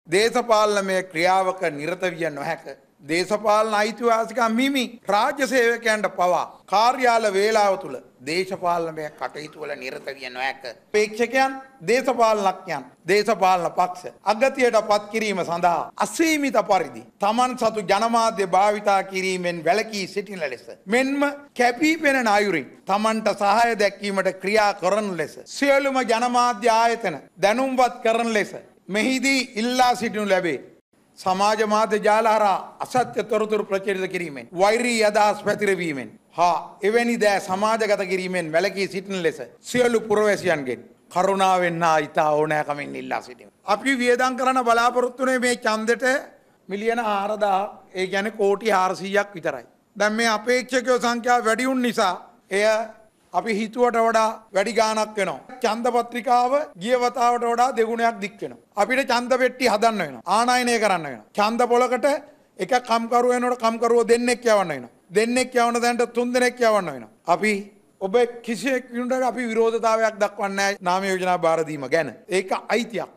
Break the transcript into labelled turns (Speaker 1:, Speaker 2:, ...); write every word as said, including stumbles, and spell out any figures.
Speaker 1: දේශපාලනමය ක්‍රියාවක නිරත විය නොහැක. දේශපාලන අයිතිවාසිකම් හිමි රාජ්‍ය සේවකයන්ට පවා කාර්යාල වේලාව තුල දේශපාලනමය කටයුතු වල නිරත විය නොහැක. ප්‍රේක්ෂකයන්, දේශපාලනඥයන්, දේශපාලන පක්ෂ අගතියට පත් කිරීම සඳහා අසීමිත පරිදි තමන් සතු ජනමාධ්‍ය භාවිතා කිරීමෙන් වැළකී සිටින ලෙස මෙන්ම කැපී පෙනෙන අයුරින් තමන්ට සහාය දැක්වීමට ක්‍රියා කරන ලෙස සියලුම ජනමාධ්‍ය ආයතන දැනුම්වත් කරන ලෙස මෙහිදී ඉල්ලා සිටිනු ලැබේ. සමාජ මාධ්‍ය ජාල හරහා අසත්‍ය තොරතුරු ප්‍රචලිත කිරීමෙන්, වෛරී අදහස් පැතිරවීමෙන් හා එවැනි දෑ සමාජගත කිරීමෙන් වැළකී සිටින ලෙස සියලු පුරවැසියන්ගෙන් කරුණාවෙන් හා ඉතා ඕනෑකමින් ඉල්ලා සිටිමු. අපි වියදම් කරන බලාපොරොත්තු වෙන්නේ මේ ඡන්දෙට මිලියන හාරදාහක්, ඒ කියන්නේ කෝටි හාරසීයක් විතරයි. දැන් මේ අපේක්ෂකයෝ සංඛ්‍යාව වැඩි වුන නිසා එය අපි හිතුවට වඩා වැඩි ගාණක් වෙනවා. ඡන්ද පත්‍රිකාව ගිය වතාවට වඩා දෙගුණයක් දික් වෙනවා. අපිට ඡන්ද පෙට්ටි හදන්න වෙනවා. ආනයනය කරන්න වෙනවා. ඡන්ද පොලකට එක කම්කරුව වෙනකොට කම්කරුව දෙන්නෙක් යවන්න වෙනවා. දෙන්නෙක් යවන දැනට තුන් දෙනෙක් යවන්න වෙනවා. අපි ඔබ කිසියෙකුට අපි විරෝධතාවයක් දක්වන්නේ නැහැ නාම යෝජනා බාර දීම ගැන. ඒක අයිතියක්.